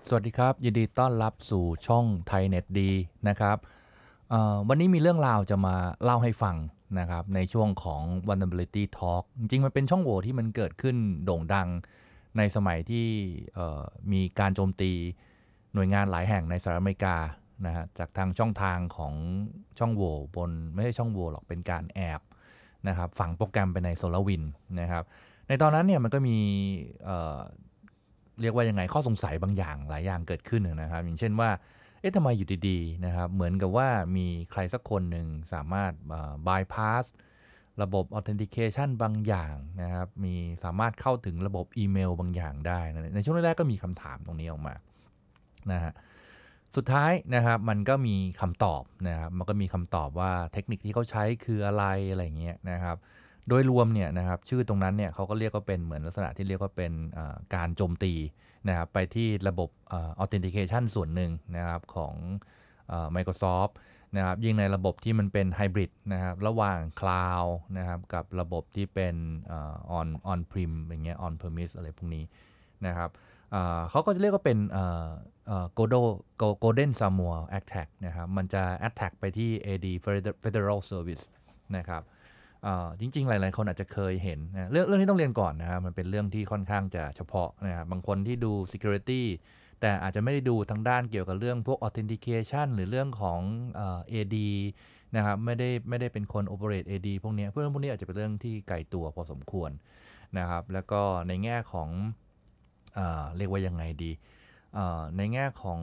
สวัสดีครับยินดีต้อนรับสู่ช่องไทยเน็ตดีนะครับวันนี้มีเรื่องราวจะมาเล่าให้ฟังนะครับในช่วงของ Vulnerability Talk จริงๆมันเป็นช่องโหว่ที่มันเกิดขึ้นโด่งดังในสมัยที่มีการโจมตีหน่วยงานหลายแห่งในสหรัฐอเมริกานะฮะจากทางช่องทางของช่องโหว่บนไม่ใช่ช่องโหว่หรอกเป็นการแอบนะครับฝังโปรแกรมไปใน SolarWinds นะครับ ในตอนนั้นเนี่ยมันก็มีเอ่อเรียกว่ายังไงข้อสงสัยบางอย่างหลายอย่างเกิดขึ้นนะครับอย่างเช่นว่าเอ๊ะทำไมอยู่ดีๆนะครับเหมือนกับว่ามีใครสักคนหนึ่งสามารถbypass ระบบ authentication บางอย่างนะครับมีสามารถเข้าถึงระบบอีเมลบางอย่างได้ในช่วงแรกๆก็มีคำถามตรงนี้ออกมานะฮะสุดท้ายนะครับมันก็มีคำตอบนะครับมันก็มีคำตอบว่าเทคนิคที่เขาใช้คืออะไรอะไรอย่างเงี้ยนะครับ โดยรวมเนี่ยนะครับชื่อตรงนั้นเนี่ยเขาก็เรียกว่าเป็นเหมือนลักษณะที่เรียกว่าเป็นการโจมตีนะครับไปที่ระบบauthentication ส่วนหนึ่งนะครับของMicrosoft นะครับยิ่งในระบบที่มันเป็นไฮบริดนะครับระหว่าง Cloud นะครับกับระบบที่เป็นon prem อย่างเงี้ย on premise อะไรพวกนี้นะครับเขาก็จะเรียกว่าเป็นGolden Samuel Attack นะครับมันจะ attack ไปที่ AD Federal Service นะครับ จริงๆหลายๆคนอาจจะเคยเห็นนะเรื่องที่ต้องเรียนก่อนนะครับมันเป็นเรื่องที่ค่อนข้างจะเฉพาะนะครับบางคนที่ดู security แต่อาจจะไม่ได้ดูทางด้านเกี่ยวกับเรื่องพวก authentication หรือเรื่องของAD นะครับไม่ได้เป็นคน operate AD พวกนี้พวกนี้อาจจะเป็นเรื่องที่ไกลตัวพอสมควรนะครับแล้วก็ในแง่ของเรียกว่ายังไงดีในแง่ของ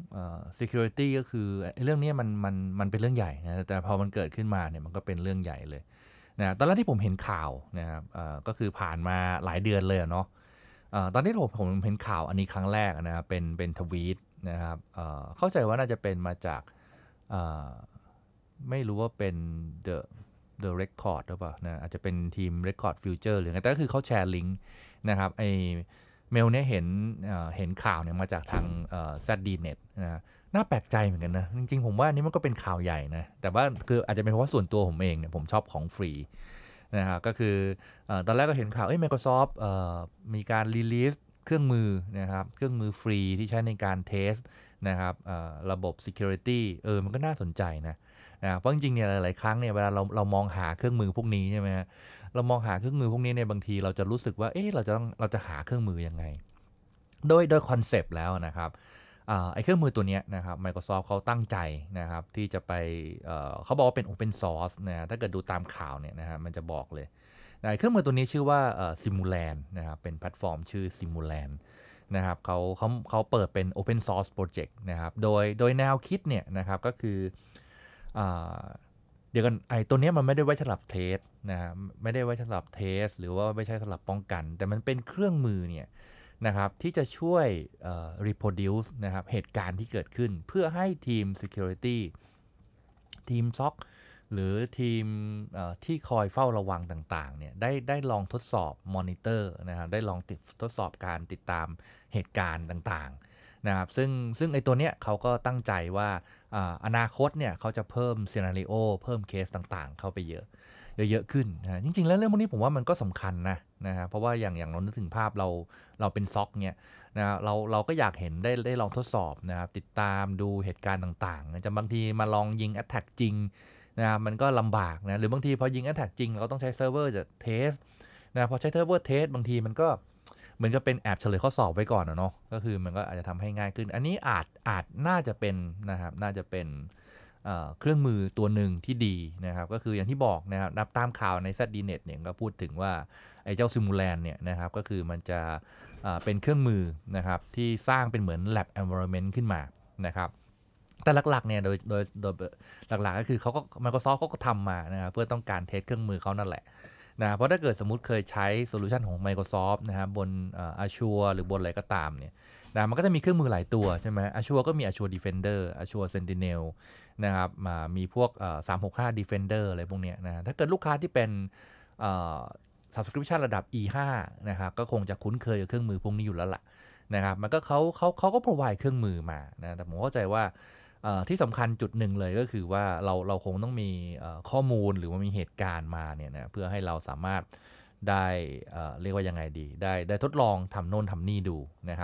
security ก็คือเรื่องนี้มันเป็นเรื่องใหญ่นะแต่พอมันเกิดขึ้นมาเนี่ยมันก็เป็นเรื่องใหญ่เลย นะตอนแรกที่ผมเห็นข่าวนะครับก็คือผ่านมาหลายเดือนเลยเนาะตอนที่ผมเห็นข่าวอันนี้ครั้งแรกนะครับเป็นทวีตนะครับเข้าใจว่าน่าจะเป็นมาจากเอ่อไม่รู้ว่าเป็น The The Record หรือเปล่านะอาจจะเป็นทีม Record Future หรือไงแต่ก็คือเขาแชร์ลิงก์นะครับไอเมลเนี่ยเห็นข่าวเนี่ยมาจากทางZDNet นะน่าแปลกใจเหมือนกันนะจริงๆผมว่าอันนี้มันก็เป็นข่าวใหญ่นะแต่ว่าคืออาจจะเป็นเพราะว่าส่วนตัวผมเองเนี่ยผมชอบของฟรีนะครับก็คือตอนแรกก็เห็นข่าวMicrosoft มีการรีลีสเครื่องมือนะครับเครื่องมือฟรีที่ใช้ในการเทสนะครับระบบ Security มันก็น่าสนใจนะเพราะจริงๆเนี่ยหลายๆครั้งเนี่ยเวลาเรามองหาเครื่องมือพวกนี้ใช่ไหมฮะเรามองหาเครื่องมือพวกนี้เนี่ยบางทีเราจะรู้สึกว่าเราจะหาเครื่องมือยังไงโดยคอนเซปต์แล้วนะครับไอ้เครื่องมือตัวเนี้ยนะครับ Microsoft เขาตั้งใจนะครับที่จะไปเขาบอกว่าเป็น Open Source นะถ้าเกิดดูตามข่าวเนี่ยนะครับมันจะบอกเลยเครื่องมือตัวนี้ชื่อว่าSimulant นะครับเป็นแพลตฟอร์มชื่อ Simulant นะครับเขาเปิดเป็น Open Source Project นะครับโดยแนวคิดเนี่ยนะครับก็คืออ่าเดี๋ยวกันไอ้ตัวนี้มันไม่ได้ไว้สำหรับเทสนะครับไม่ได้ไว้สำหรับเทสหรือว่าไม่ใช่สำหรับป้องกันแต่มันเป็นเครื่องมือเนี่ยนะครับที่จะช่วย reproduce นะครับเหตุการณ์ที่เกิดขึ้นเพื่อให้ทีม security ทีมซ็อกหรือทีมที่คอยเฝ้าระวังต่างๆเนี่ยได้ลองทดสอบมอนิเตอร์นะครับได้ลองทดสอบการติดตามเหตุการณ์ต่างๆนะครับซึ่งไอตัวเนี้ยเขาก็ตั้งใจว่าอนาคตเนี่ยเขาจะเพิ่มซีนาริโอเพิ่มเคสต่างๆเข้าไปเยอะขึ้นนะจริงๆแล้วเรื่องพวกนี้ผมว่ามันก็สำคัญนะครับเพราะว่าอย่างเรานึกถึงภาพเราเป็นซ็อกเนี่ยนะเราก็อยากเห็นได้ลองทดสอบนะครับติดตามดูเหตุการณ์ต่างๆจะบางทีมาลองยิง Attack จริงนะครับมันก็ลำบากนะหรือบางทีพอยิง Attack จริงเราต้องใช้เซิร์ฟเวอร์จะเทสนะพอใช้เซิร์ฟเวอร์เทสบางทีมันก็เหมือนกับเป็นแอบเฉลยข้อสอบไว้ก่อนเนาะก็คือมันก็อาจจะทำให้ง่ายขึ้นอันนี้อาจน่าจะเป็นนะครับน่าจะเป็นเครื่องมือตัวหนึ่งที่ดีนะครับก็คืออย่างที่บอกนะครับนับตามข่าวใน ZDNet เนี่ยก็พูดถึงว่าไอ้เจ้าซิมูแลนเนี่ยนะครับก็คือมันจะเป็นเครื่องมือนะครับที่สร้างเป็นเหมือน lab environment ขึ้นมานะครับแต่หลักๆเนี่ยโดยหลักๆก็คือเขาก็ Microsoft เขาก็ทำมานะครับเพื่อต้องการเทสเครื่องมือเขานั่นแหละนะเพราะถ้าเกิดสมมุติเคยใช้โซลูชันของ Microsoft นะครับบนAzure หรือบนอะไรก็ตามเนี่ยนะมันก็จะมีเครื่องมือหลายตัวใช่ไหม Azure ก็มี Azure Defender Azure Sentinel นะครับมีพวก365 Defender อะไรพวกเนี้ยนะถ้าเกิดลูกค้าที่เป็นเอ่อ subscription ระดับ E5 นะครับก็คงจะคุ้นเคยกับเครื่องมือพวกนี้อยู่แล้วล่ะนะครับมันก็เขาก็ provide เครื่องมือมานะแต่ผมเข้าใจว่าที่สำคัญจุดหนึ่งเลยก็คือว่าเราคงต้องมีข้อมูลหรือว่ามีเหตุการณ์มาเนี่ยนะเพื่อให้เราสามารถได้เรียกว่ายังไงดีได้ทดลองทำโน่นทำนี่ดูนะครับ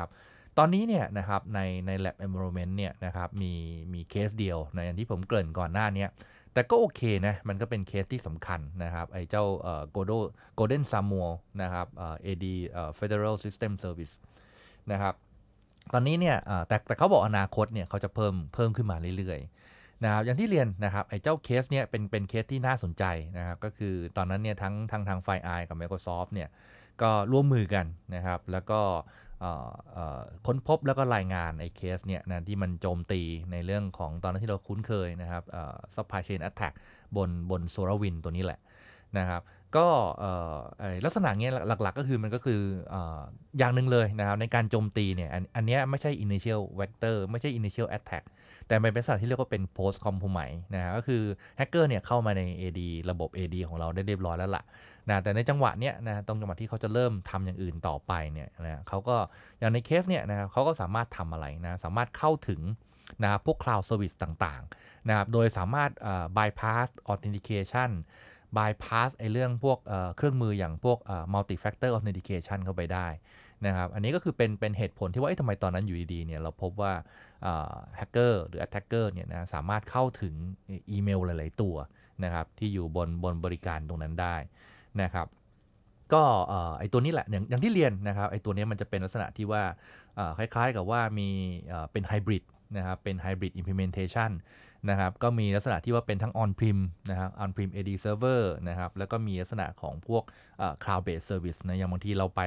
ตอนนี้เนี่ยนะครับใน lab environment เนี่ยนะครับมีเคสเดียวนะอย่างที่ผมเกริ่นก่อนหน้าเนี้ยแต่ก็โอเคนะมันก็เป็นเคสที่สำคัญนะครับไอ้เจ้าGolden Samuel นะครับAD Federal System Service นะครับตอนนี้เนี่ยแต่เขาบอกอนาคตเนี่ยเขาจะเพิ่มขึ้นมาเรื่อยๆนะครับอย่างที่เรียนนะครับไอ้เจ้าเคสเนี่ยเป็นเคสที่น่าสนใจนะครับก็คือตอนนั้นเนี่ยทั้งทาง FireEye กับ Microsoft เนี่ยก็ร่วมมือกันนะครับแล้วก็ค้นพบแล้วก็รายงานไอ้เคสเนี่ยนะที่มันโจมตีในเรื่องของตอนนั้นที่เราคุ้นเคยนะครับsupply chain attack บน SolarWinds ตัวนี้แหละนะครับก็ลักษณะเงี้ยหลักๆก็คือมันก็คืออย่างหนึ่งเลยนะครับในการโจมตีเนี่ยอันเนี้ยไม่ใช่ initial vector ไม่ใช่ initial attack แต่มันเป็นลักษณะที่เรียกว่าเป็น post compromise นะก็คือแฮกเกอร์เนี่ยเข้ามาใน AD ระบบ AD ของเราได้เรียบร้อยแล้วล่ะนะแต่ในจังหวะเนี้ยนะตรงจังหวะที่เขาจะเริ่มทำอย่างอื่นต่อไปเนี่ยนะเขาก็อย่างในเคสเนี่ยนะครับเขาก็สามารถทำอะไรนะสามารถเข้าถึงนะครับพวก cloud service ต่างๆนะครับโดยสามารถbypass authentication bypass ไอ้เรื่องพวกเครื่องมืออย่างพวกmulti factor authentication เข้าไปได้นะครับอันนี้ก็คือเป็นเหตุผลที่ว่าทำไมตอนนั้นอยู่ดีๆเนี่ยเราพบว่าแฮกเกอร์หรือ attacker เนี่ยนะสามารถเข้าถึงอีเมลหลายๆตัวนะครับที่อยู่บนบริการตรงนั้นได้นะครับก็ไอตัวนี้แหละอย่างที่เรียนนะครับไอตัวนี้มันจะเป็นลักษณะที่ว่าคล้ายๆกับว่ามีเป็นไฮบริดนะครับเป็นไฮบริด implementation นะครับก็มีลักษณะที่ว่าเป็นทั้ง on-prem นะครับ on-prem AD server นะครับแล้วก็มีลักษณะของพวกcloud based service นะอย่างบางทีเราไป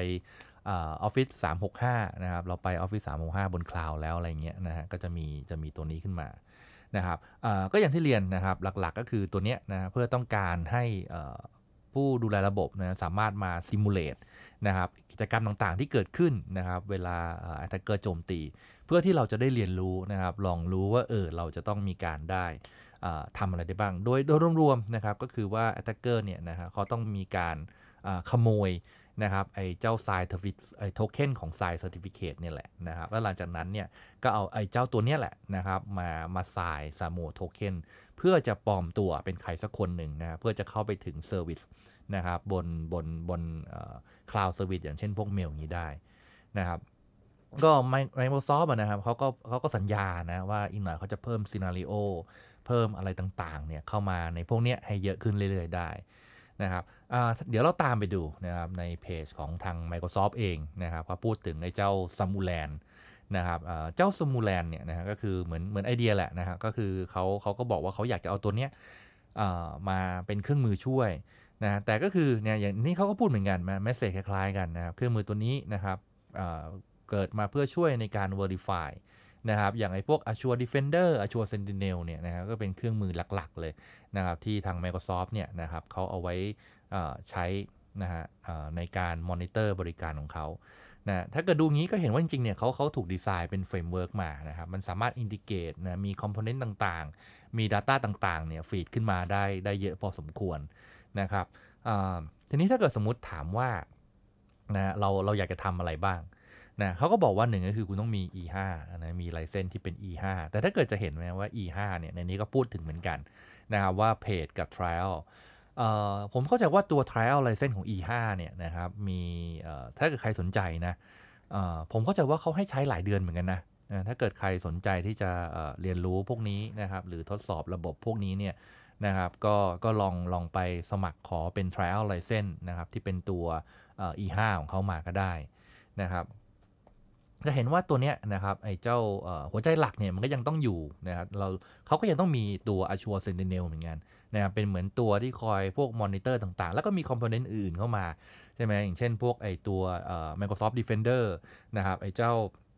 Office 365นะครับเราไป Office 365บน cloud แล้วอะไรเงี้ยนะฮะก็จะมีตัวนี้ขึ้นมานะครับก็อย่างที่เรียนนะครับหลักๆก็คือตัวเนี้ยนะเพื่อต้องการให้ผู้ดูแลระบบนะสามารถมา simulate นะครับกิจกรรมต่างๆที่เกิดขึ้นนะครับเวลาattacker โจมตีเพื่อที่เราจะได้เรียนรู้นะครับลองรู้ว่าเราจะต้องมีการได้ทำอะไรได้บ้างโดยรวมๆนะครับก็คือว่า attacker เนี่ยนะฮะเขาต้องมีการขโมยนะครับไอ้เจ้า sign ไอ้โทเค็นของ sign certificate เนี่ยแหละนะครับแล้วหลังจากนั้นเนี่ยก็เอาไอ้เจ้าตัวเนี้ยแหละนะครับมา sign Samo token เพื่อจะปลอมตัวเป็นใครสักคนหนึ่งนะครับเพื่อจะเข้าไปถึงเซอร์วิสนะครับบนcloud service อย่างเช่นพวกเมลอย่างนี้ได้นะครับก็ Microsoft อะนะครับเขาก็สัญญานะว่าอีกหน่อยเขาจะเพิ่มซีนาริโอเพิ่มอะไรต่างๆเนี่ยเข้ามาในพวกเนี้ยให้เยอะขึ้นเรื่อยๆได้นะครับเดี๋ยวเราตามไปดูนะครับในเพจของทาง Microsoft เองนะครับเขาพูดถึงไอ้เจ้า Samulan นะครับเจ้า Samulan เนี่ยนะฮะก็คือเหมือนไอเดียแหละนะครับก็คือเขาก็บอกว่าเขาอยากจะเอาตัวเนี้ยมาเป็นเครื่องมือช่วยนะแต่ก็คือเนี่ยอย่างนี้เขาก็พูดเหมือนกันแมสเซจคล้ายๆกันนะครับเครื่องมือตัวนี้นะครับเกิดมาเพื่อช่วยในการ Verify นะครับอย่างไอ้พวก Azure Defender Azure Sentinel เนี่ยนะครับก็เป็นเครื่องมือหลักๆเลยนะครับที่ทาง Microsoft เนี่ยนะครับเขาเอาไว้ใช้นะฮะในการมอนิเตอร์บริการของเขานะถ้าเกิดดูงี้ก็เห็นว่าจริงๆเนี่ยเขาถูกดีไซน์เป็นเฟรมเวิร์กมานะครับมันสามารถอินดิเกตนะมีคอมโพเนนต์ต่างๆมี Data ต่างๆเนี่ยฟีดขึ้นมาได้เยอะพอสมควรนะครับทีนี้ถ้าเกิดสมมุติถามว่านะเราอยากจะทำอะไรบ้างนะเขาก็บอกว่าหนึ่งก็คือคุณต้องมี E5 นะมีไลเซนส์ที่เป็น E5 แต่ถ้าเกิดจะเห็นไหมว่า E5 เนี่ยในนี้ก็พูดถึงเหมือนกันนะครับว่า Paid กับ Trial ผมเข้าใจว่าตัว Trial License ของ E5 เนี่ยนะครับมีถ้าเกิดใครสนใจนะผมเข้าใจว่าเขาให้ใช้หลายเดือนเหมือนกันนะถ้าเกิดใครสนใจที่จะเรียนรู้พวกนี้นะครับหรือทดสอบระบบพวกนี้เนี่ยนะครับก็ลองไปสมัครขอเป็น Trial License นะครับที่เป็นตัวE5 ของเขามาก็ได้นะครับจะเห็นว่าตัวเนี้ยนะครับไอ้เจ้าหัวใจหลักเนี่ยมันก็ยังต้องอยู่นะครับเขาก็ยังต้องมีตัว Azure Sentinel เหมือนกันนะครับเป็นเหมือนตัวที่คอยพวกมอนิเตอร์ต่างๆแล้วก็มีคอมโพเนนต์อื่นเข้ามาใช่ไหมอย่างเช่นพวกไอ้ตัวMicrosoft Defender นะครับไอ้เจ้า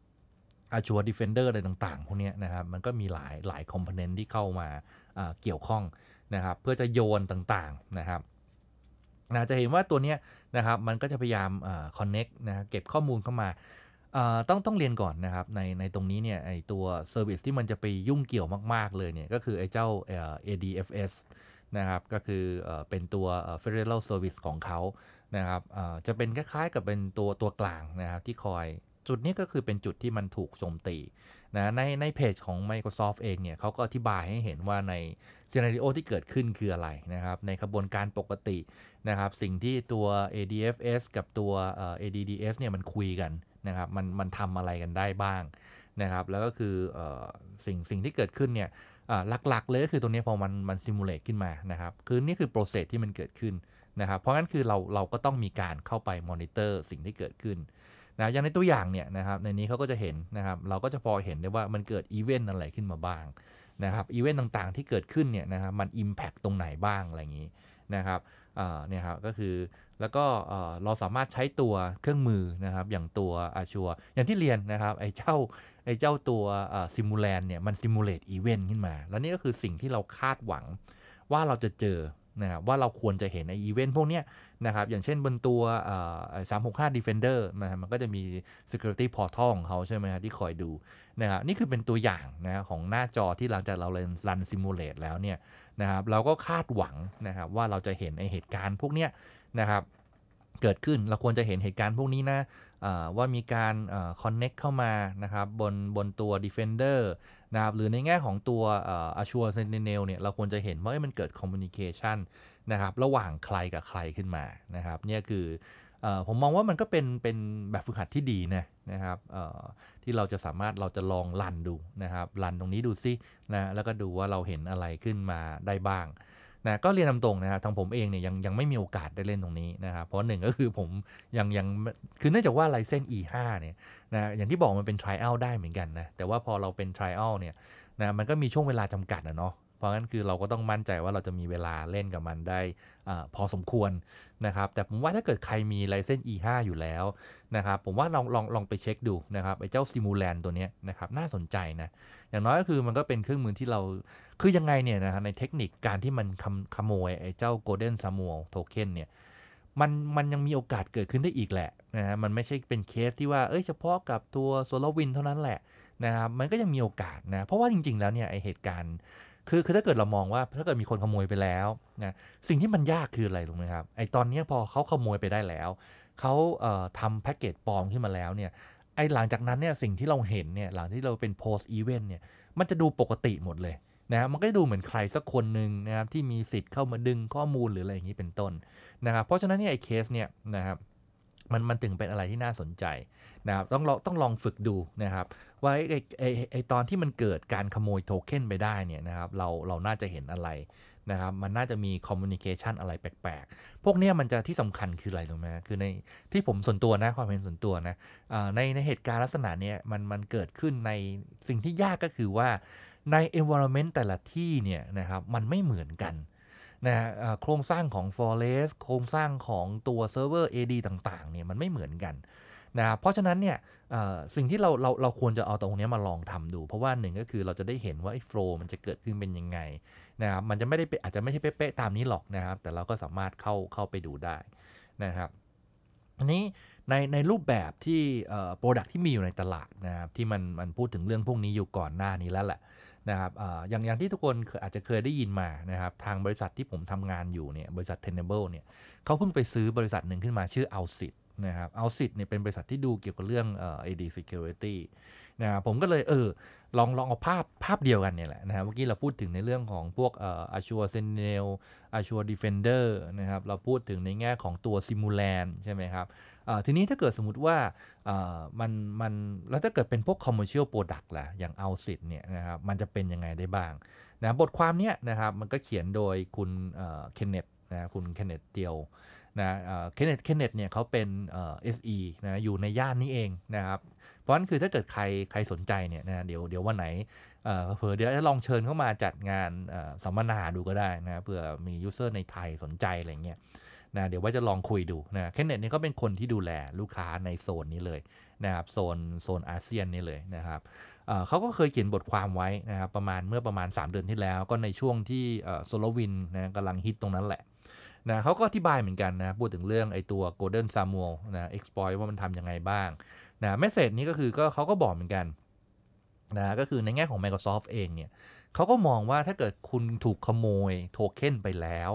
Azure Defender อะไรต่างๆพวกนี้นะครับมันก็มีหลายคอมโพเนนต์ที่เข้ามาเกี่ยวข้องนะครับเพื่อจะโยนต่างๆนะครับจะเห็นว่าตัวเนี้ยนะครับมันก็จะพยายามconnect นะเก็บข้อมูลเข้ามาต้องเรียนก่อนนะครับในตรงนี้เนี่ยไอตัวเซอร์วิสที่มันจะไปยุ่งเกี่ยวมากๆเลยเนี่ยก็คือไอ้เจ้าADFS นะครับก็คือเป็นตัว Federal Service ของเขานะครับจะเป็นคล้ายๆกับเป็นตัวกลางนะครับที่คอยจุดนี้ก็คือเป็นจุดที่มันถูกโจมตีนะในเพจของ Microsoft เองเนี่ยเขาก็อธิบายให้เห็นว่าในซีนาริโอที่เกิดขึ้นคืออะไรนะครับในกระบวนการปกตินะครับสิ่งที่ตัว ADFS กับตัวADDS เนี่ยมันคุยกันนะครับมันทำอะไรกันได้บ้างนะครับแล้วก็คือสิ่งที่เกิดขึ้นเนี่ยหลักๆเลยก็คือตรงนี้พอมันซิมูเลตขึ้นมานะครับคือนี่คือโปรเซสที่มันเกิดขึ้นนะครับเพราะงั้นคือเราก็ต้องมีการเข้าไปมอนิเตอร์สิ่งที่เกิดขึ้นนะอย่างในตัวอย่างเนี่ยนะครับในนี้เขาก็จะเห็นนะครับเราก็จะพอเห็นได้ว่ามันเกิดอีเวนต์อะไรขึ้นมาบ้างนะครับอีเวนต์ต่างๆที่เกิดขึ้นเนี่ยนะครับมัน Impact ตรงไหนบ้างอะไรอย่างนี้นะครับเนี่ยครับก็คือแล้วก็เราสามารถใช้ตัวเครื่องมือนะครับอย่างตัว Azure อย่างที่เรียนนะครับไอ้เจ้าตัวซิมูแลนเนี่ยมันซิมูเลตอีเวนต์ขึ้นมาแล้วนี่ก็คือสิ่งที่เราคาดหวังว่าเราจะเจอนะครับว่าเราควรจะเห็นในอีเวนต์พวกเนี้ยนะครับอย่างเช่นบนตัว365 Defender นะครับมันก็จะมี Security Portal ของเขาใช่ไหมครับที่คอยดูนะครับนี่คือเป็นตัวอย่างนะของหน้าจอที่หลังจากเรารันซิมูเลตแล้วเนี่ยนะครับเราก็คาดหวังนะครับว่าเราจะเห็นไอเหตุการณ์พวกเนี้ยนะครับเกิดขึ้นเราควรจะเห็นเหตุการณ์พวกนี้นะว่ามีการconnect เข้ามานะครับบนตัว Defender นะครับหรือในแง่ของตัวAzure Sentinel เนี่ยเราควรจะเห็นว่ามันเกิด communication นะครับระหว่างใครกับใครขึ้นมานะครับเนี่ยคือผมมองว่ามันก็เป็นแบบฝึกหัดที่ดีนะครับที่เราจะสามารถเราจะลองรันดูนะครับรันตรงนี้ดูซินะแล้วก็ดูว่าเราเห็นอะไรขึ้นมาได้บ้างนะก็เรียนตามตรงนะครับทางผมเองเนี่ยยังไม่มีโอกาสได้เล่นตรงนี้นะครับเพราะหนึ่งก็คือผมยังคือเนื่องจากว่า Ryzen E5 เนี่ยนะอย่างที่บอกมันเป็น trial ได้เหมือนกันนะแต่ว่าพอเราเป็น trial เนี่ยนะมันก็มีช่วงเวลาจำกัดเนาะเพราะงั้นคือเราก็ต้องมั่นใจว่าเราจะมีเวลาเล่นกับมันได้พอสมควรนะครับแต่ผมว่าถ้าเกิดใครมี Ryzen E5 อยู่แล้วนะครับผมว่าลองไปเช็คดูนะครับไอ้เจ้า Simulant ตัวนี้นะครับน่าสนใจนะอย่างน้อยก็คือมันก็เป็นเครื่องมือที่เราคือยังไงเนี่ยนะครับในเทคนิคการที่มันขโมยไอ้เจ้า Golden Samuel Token เนี่ยมันยังมีโอกาสเกิดขึ้นได้อีกแหละนะฮะมันไม่ใช่เป็นเคสที่ว่าเฉพาะกับตัว SolarWinds เท่านั้นแหละนะครับมันก็ยังมีโอกาสนะเพราะว่าจริงๆแล้วเนี่ยไอเหตุการณ์คือถ้าเกิดเรามองว่าถ้าเกิดมีคนขโมยไปแล้วนะสิ่งที่มันยากคืออะไรรู้ไหมครับไอตอนนี้พอเขาขโมยไปได้แล้วเขาทำแพ็กเกจปลอมขึ้นมาแล้วเนี่ยไอหลังจากนั้นเนี่ยสิ่งที่เราเห็นเนี่ยหลังที่เราเป็น post event เนี่ยมันจะดูปกติหมดเลยนะมันก็จะดูเหมือนใครสักคนหนึ่งนะครับที่มีสิทธิ์เข้ามาดึงข้อมูลหรืออะไรอย่างนี้เป็นต้นนะครับเพราะฉะนั้นเนี่ยไอเคสเนี่ยนะครับมันถึงเป็นอะไรที่น่าสนใจนะครับต้องลองฝึกดูนะครับว่าไอตอนที่มันเกิดการขโมยโทเค็นไปได้เนี่ยนะครับเราน่าจะเห็นอะไรนะครับมันน่าจะมีคอมมูนิเคชันอะไรแปลกๆพวกเนี้ยมันจะที่สำคัญคืออะไรรู้ไหมคือในที่ผมส่วนตัวนะความเห็นส่วนตัวนะในเหตุการณ์ลักษณะเนี้ยมันเกิดขึ้นในสิ่งที่ยากก็คือว่าใน environment แต่ละที่เนี่ยนะครับมันไม่เหมือนกันนะโครงสร้างของ Forest โครงสร้างของตัวเซิร์ฟเวอร์ AD ต่างๆเนี่ยมันไม่เหมือนกันนะเพราะฉะนั้นเนี่ยสิ่งที่เราควรจะเอาตรงนี้มาลองทำดูเพราะว่าหนึ่งก็คือเราจะได้เห็นว่าไอ้โฟล์มันจะเกิดขึ้นเป็นยังไงนะครับมันจะไม่ได้อาจจะไม่ใช่เป๊ะๆตามนี้หรอกนะครับแต่เราก็สามารถเข้าไปดูได้นะครับอันนี้ในรูปแบบที่product ที่มีอยู่ในตลาดนะครับที่มันพูดถึงเรื่องพวกนี้อยู่ก่อนหน้านี้แล้วแหละนะครับอย่างที่ทุกคนอาจจะเคยได้ยินมานะครับทางบริษัทที่ผมทำงานอยู่เนี่ยบริษัท Tenable เนี่ยเขาเพิ่งไปซื้อบริษัทหนึ่งขึ้นมาชื่อ Alsid นะครับ Alsid เนี่ยเป็นบริษัทที่ดูเกี่ยวกับเรื่องAD Security นะครับผมก็เลยลองเอาภาพเดียวกันเนี่ยแหละนะครับเมื่อกี้เราพูดถึงในเรื่องของพวกAzure Sentinel Azure Defender นะครับเราพูดถึงในแง่ของตัว Simulant ใช่ไหมครับทีนี้ถ้าเกิดสมมุติว่ามันแล้วถ้าเกิดเป็นพวก commercial product ล่ะอย่าง Alsid เนี่ยนะครับมันจะเป็นยังไงได้บ้างนะบทความเนี้ยนะครับมันก็เขียนโดยคุณเคนเนตนะคุณเคนเนตเตียวนะเคนเนตเนี่ยเขาเป็นSE นะอยู่ในย่านนี้เองนะครับเพราะฉะนั้นคือถ้าเกิดใครสนใจเนี่ยนะเดี๋ยววันไหนเผื่อเดี๋ยวจะลองเชิญเข้ามาจัดงานสัมมนาดูก็ได้นะเผื่อมียูเซอร์ในไทยสนใจอะไรเงี้ยนะเดี๋ยวว่าจะลองคุยดูนะเคนเนตนี่เขาเป็นคนที่ดูแลลูกค้าในโซนนี้เลยนะครับโซนอาเซียนนี่เลยนะครับเขาก็เคยเขียนบทความไว้นะครับเมื่อประมาณ3 เดือนที่แล้วก็ในช่วงที่SolarWindsนะกำลังฮิตตรงนั้นแหละนะเขาก็อธิบายเหมือนกันนะพูดถึงเรื่องไอ้ตัว Golden Samuel นะ exploit ว่ามันทำยังไงบ้างนะเมสเสจนี้ก็คือเขาก็บอกเหมือนกันนะก็คือในแง่ของ Microsoft เองเนี่ยเขาก็มองว่าถ้าเกิดคุณถูกขโมยโทเค็นไปแล้ว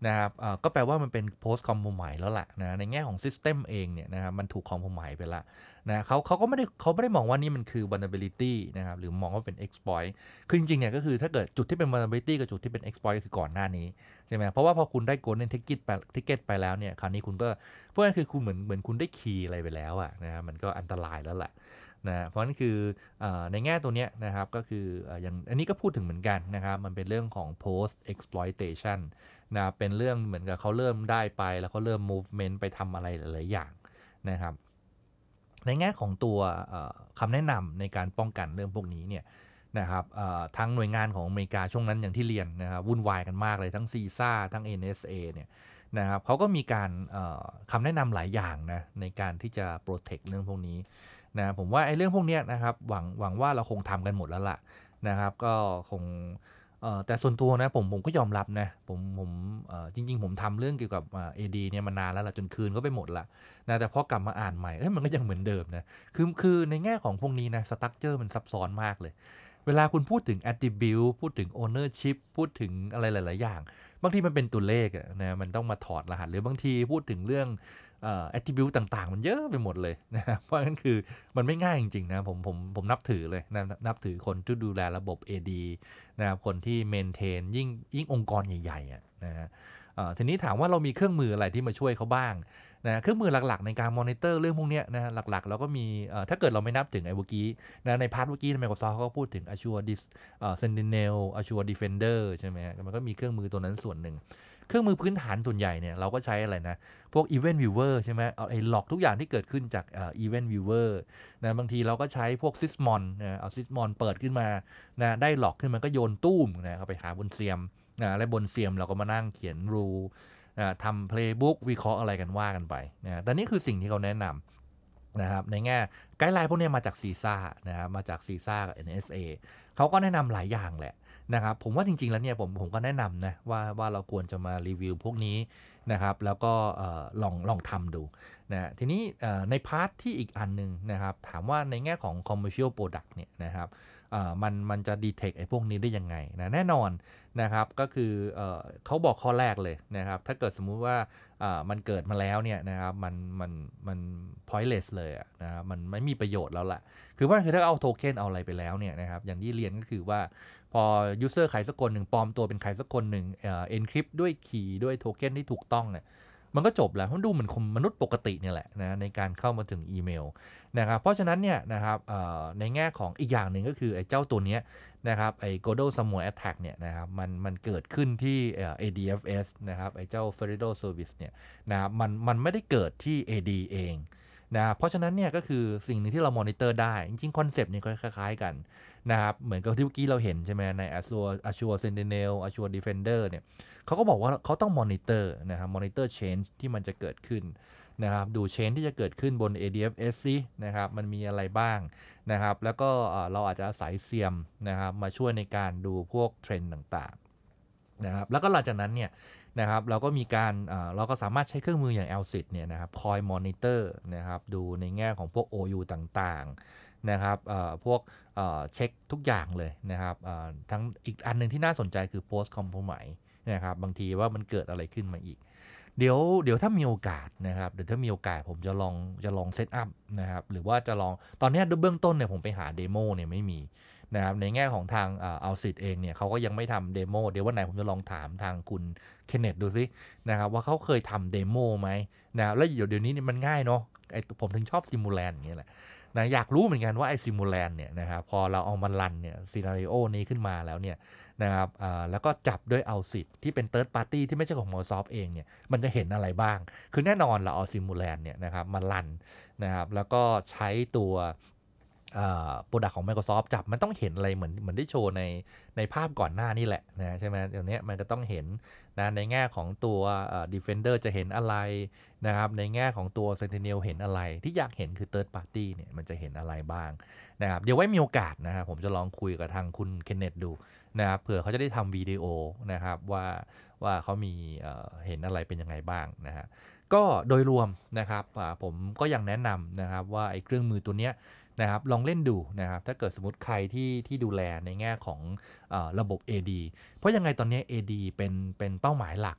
นะครับก็แปลว่ามันเป็น post compromise แล้วแหละนะในแง่ของ system เองเนี่ยนะครับมันถูก compromise ไปแล้วนะเขาก็ไม่ได้มองว่านี่มันคือ vulnerability นะครับหรือมองว่าเป็น exploit คือจริงๆเนี่ยก็คือถ้าเกิดจุดที่เป็น vulnerability กับจุดที่เป็น exploit คือก่อนหน้านี้ใช่ไหมเพราะว่าพอคุณได้ golden ticket ไปแล้วเนี่ยคราวนี้คุณก็พวกนั้นคือคุณเหมือนคุณได้คีย์อะไรไปแล้วอะนะครับมันก็อันตรายแล้วแหละนะเพราะนั่นคือในแง่ตัวเนี้ยนะครับก็คืออย่างอันนี้ก็พูดถึงเหมือนกันนะครับมันเป็นเรื่องของ post exploitation นะเป็นเรื่องเหมือนกับเขาเริ่มได้ไปแล้วเขาเริ่ม movement ไปทำอะไรหลายๆอย่างนะครับในแง่ของตัวคำแนะนำในการป้องกันเรื่องพวกนี้เนี่ยนะครับทางหน่วยงานของอเมริกาช่วงนั้นอย่างที่เรียนนะครับวุ่นวายกันมากเลยทั้งซีซ่าทั้ง NSA เนี่ยนะครับเขาก็มีการคำแนะนำหลายอย่างนะในการที่จะ protect เรื่องพวกนี้นะผมว่าไอ้เรื่องพวกนี้นะครับหวังว่าเราคงทำกันหมดแล้วล่ะนะครับก็คง แต่ส่วนตัวนะผมก็ยอมรับนะผมจริงๆผมทำเรื่องเกี่ยวกับAD เนี่ยมานานแล้วล่ะจนคืนก็ไปหมดละนะแต่พอกลับมาอ่านใหม่มันก็ยังเหมือนเดิมนะคือในแง่ของพวกนี้นะสตรัคเจอร์มันซับซ้อนมากเลยเวลาคุณพูดถึง attribute พูดถึง ownership พูดถึงอะไรหลายๆอย่างบางทีมันเป็นตัวเลขอะนะมันต้องมาถอดรหัสหรือบางทีพูดถึงเรื่องattribute ต่างๆมันเยอะไปหมดเลยนะครับเพราะฉะนั้นคือมันไม่ง่ายจริงๆนะผมนับถือเลยนับถือคนที่ดูแลระบบ AD นะครับคนที่เมนเทนยิ่งองค์กรใหญ่ๆนะฮะทีนี้ถามว่าเรามีเครื่องมืออะไรที่มาช่วยเขาบ้างนะเครื่องมือหลักๆในการมอนิเตอร์เรื่องพวกนี้นะหลักๆเราก็มีถ้าเกิดเราไม่นับถึงไอ้เมื่อกี้นะในพาร์ทเมื่อกี้ Microsoft เขาก็พูดถึง Azure Sentinel Azure Defender ใช่ไหมมันก็มีเครื่องมือตัวนั้นส่วนหนึ่งเครื่องมือพื้นฐานส่วนใหญ่เนี่ยเราก็ใช้อะไรนะพวก Event Viewer ใช่ไหมเอาไอ้ล็อกทุกอย่างที่เกิดขึ้นจากEvent Viewer นะบางทีเราก็ใช้พวก Sysmon นะเอา Sysmon เปิดขึ้นมานะได้หลอกขึ้นมันก็โยนตู้มนะเข้าไปหาบนเซียมนะและบนเซียมเราก็มานั่งเขียนรูทำ playbook วิเคราะห์อะไรกันว่ากันไปนะแต่นี่คือสิ่งที่เขาแนะนำนะครับในแง่ไกด์ไลน์พวกนี้มาจากซีซ่านะครับมาจากซีซ่ากับ NSA เขาก็แนะนำหลายอย่างแหละนะครับผมว่าจริงๆแล้วเนี่ยผมก็แนะนำนะว่าเราควรจะมารีวิวพวกนี้นะครับแล้วก็ลองทำดูนะทีนี้ในพาร์ทที่อีกอันหนึ่งนะครับถามว่าในแง่ของ commercial product เนี่ยนะครับมันจะ detect ไอ้พวกนี้ได้ยังไงนะแน่นอนนะครับก็คือเขาบอกข้อแรกเลยนะครับถ้าเกิดสมมุติว่ามันเกิดมาแล้วเนี่ยนะครับมัน pointless เลยอะนะครับมันไม่มีประโยชน์แล้วล่ะคือถ้าเอาโทเค็นเอาอะไรไปแล้วเนี่ยนะครับอย่างที่เรียนก็คือว่าพอ user ใครสักคนหนึ่งปลอมตัวเป็นใครสักคนหนึ่งencrypt ด้วยคีย์ด้วยโทเค็นที่ถูกต้องเนี่ยมันก็จบแล้วมันดูเหมือนคนมนุษย์ปกติเนี่ยแหละนะในการเข้ามาถึงอีเมลนะครับเพราะฉะนั้นเนี่ยนะครับในแง่ของอีกอย่างหนึ่งก็คือไอ้เจ้าตัวเนี้ยนะครับไอ้ Godot Samoa Attack เนี่ยนะครับมันเกิดขึ้นที่ADFS นะครับไอ้เจ้า Federal Service เนี่ยนะครับมันไม่ได้เกิดที่ AD เองนะเพราะฉะนั้นเนี่ยก็คือสิ่งหนึ่งที่เรามอนิเตอร์ได้จริงๆคอนเซปต์เนี่ยก็คล้ายๆกันนะครับเหมือนกับที่เมื่อกี้เราเห็นใช่ไหมใน Azure Sentinel Azure Defender เนี่ยเขาก็บอกว่าเขาต้องมอนิเตอร์นะครับมอนิเตอร์ change ที่มันจะเกิดขึ้นนะครับดู change ที่จะเกิดขึ้นบน ADFS ซินะครับมันมีอะไรบ้างนะครับแล้วก็เราอาจจะอาศัยเซียมนะครับมาช่วยในการดูพวกเทรนด์ต่างๆนะครับแล้วก็หลังจากนั้นเนี่ยนะครับเราก็มีการเราก็สามารถใช้เครื่องมืออย่าง LSID เนี่ยนะครับคอยมอนิเตอร์นะครับดูในแง่ของพวก OU ต่างๆนะครับพวกเช็คทุกอย่างเลยนะครับทั้งอีกอันหนึ่งที่น่าสนใจคือ post compromise นะครับบางทีว่ามันเกิดอะไรขึ้นมาอีกเดี๋ยวถ้ามีโอกาสนะครับเดี๋ยวถ้ามีโอกาสผมจะลองเซตอัพนะครับหรือว่าจะลองตอนนี้เบื้องต้นเนี่ยผมไปหาเดโมเนี่ยไม่มีนะครับในแง่ของทางเอาซิดเองเนี่ยเขาก็ยังไม่ทำเดโมเดี๋ยววันไหนผมจะลองถามทางคุณเคนเนตดูซินะครับว่าเขาเคยทำเดโมไหมนะแล้วเดี๋ยวนี้มันง่ายเนาะผมถึงชอบซิมูแลนอย่างเงี้ยแหละนะอยากรู้เหมือนกันว่าไอ้ซิมูแลนเนี่ยนะครับพอเราเอามารันเนี่ยซีนาริโอนี้ขึ้นมาแล้วเนี่ยนะครับแล้วก็จับด้วยเอาซิดที่เป็น third party ที่ไม่ใช่ของ Microsoft เองเนี่ยมันจะเห็นอะไรบ้างคือแน่นอนเราเอาซิมูแลนเนี่ยนะครับมารันนะครับแล้วก็ใช้ตัวโปรดักต์ของ Microsoft จับมันต้องเห็นอะไรเหมือนได้โชว์ในภาพก่อนหน้านี่แหละนะใช่ไหมเดี๋ยวนี้มันก็ต้องเห็นนะในแง่ของตัวDefender จะเห็นอะไรนะครับในแง่ของตัว Sentinel เห็นอะไรที่อยากเห็นคือ Third Party เนี่ยมันจะเห็นอะไรบ้างนะครับเดี๋ยวไว้มีโอกาสนะครับผมจะลองคุยกับทางคุณเคนเนตดูนะครับเผื่อเขาจะได้ทำวิดีโอนะครับว่าเขามีเห็นอะไรเป็นยังไงบ้างนะฮะก็โดยรวมนะครับผมก็ยังแนะนำนะครับว่าไอ้เครื่องมือตัวเนี้ยนะครับลองเล่นดูนะครับถ้าเกิดสมมติใครที่ดูแลในแง่ของระบบ AD เพราะยังไงตอนนี้ AD เป็นเป้าหมายหลักนะ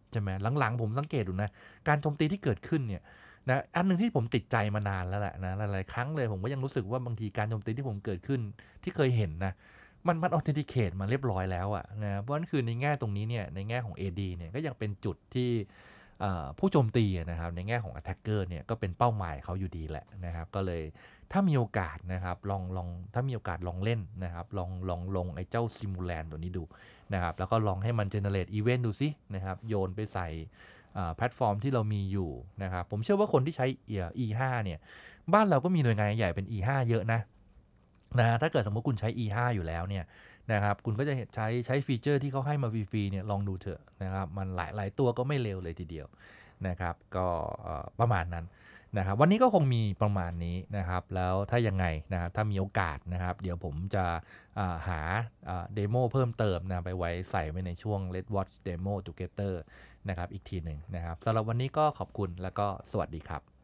ใช่ไหมหลังๆผมสังเกตดูนะการโจมตีที่เกิดขึ้นเนี่ยนะอันหนึ่งที่ผมติดใจมานานแล้วแหละนะหลายๆครั้งเลยผมก็ยังรู้สึกว่าบางทีการโจมตีที่ผมเกิดขึ้นที่เคยเห็นนะมัน authenticate มาเรียบร้อยแล้วอะนะเพราะฉะนั้นคือในแง่ตรงนี้เนี่ยในแง่ของ AD เนี่ยก็ยังเป็นจุดที่ผู้โจมตีนะครับในแง่ของ attacker เนี่ยก็เป็นเป้าหมายเขาอยู่ดีแหละนะครับก็เลยถ้ามีโอกาสนะครับลองถ้ามีโอกาสลองเล่นนะครับลองลงไอ้เจ้า Simulant ตัวนี้ดู นะครับแล้วก็ลองให้มัน generate event ดูสินะครับโยนไปใส่แพลตฟอร์มที่เรามีอยู่นะครับผมเชื่อว่าคนที่ใช้ E5 เนี่ยบ้านเราก็มีหน่วยงานใหญ่เป็น E5 เยอะนะถ้าเกิดสมมติคุณใช้ E5 อยู่แล้วเนี่ยนะครับคุณก็จะใช้ฟีเจอร์ที่เขาให้มาฟรีๆเนี่ยลองดูเถอะนะครับมันหลายตัวก็ไม่เลวเลยทีเดียวนะครับก็ประมาณนั้นนะครับวันนี้ก็คงมีประมาณนี้นะครับแล้วถ้ายังไงนะครับถ้ามีโอกาสนะครับเดี๋ยวผมจะหาเดโมเพิ่มเติมนะไปไว้ใส่ไว้ในช่วง Let's Watch Demo Together นะครับอีกทีหนึ่งนะครับสำหรับวันนี้ก็ขอบคุณแล้วก็สวัสดีครับ